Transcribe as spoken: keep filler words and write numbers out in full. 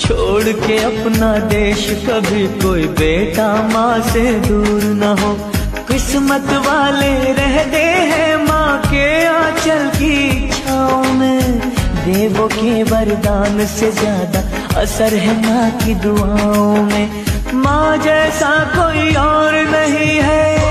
छोड़ के अपना देश कभी कोई बेटा माँ से दूर न हो। किस्मत वाले रहते हैं माँ के आंचल की छाँव में। देवों के वरदान से ज्यादा असर है माँ की दुआओं में। माँ जैसा कोई और नहीं है,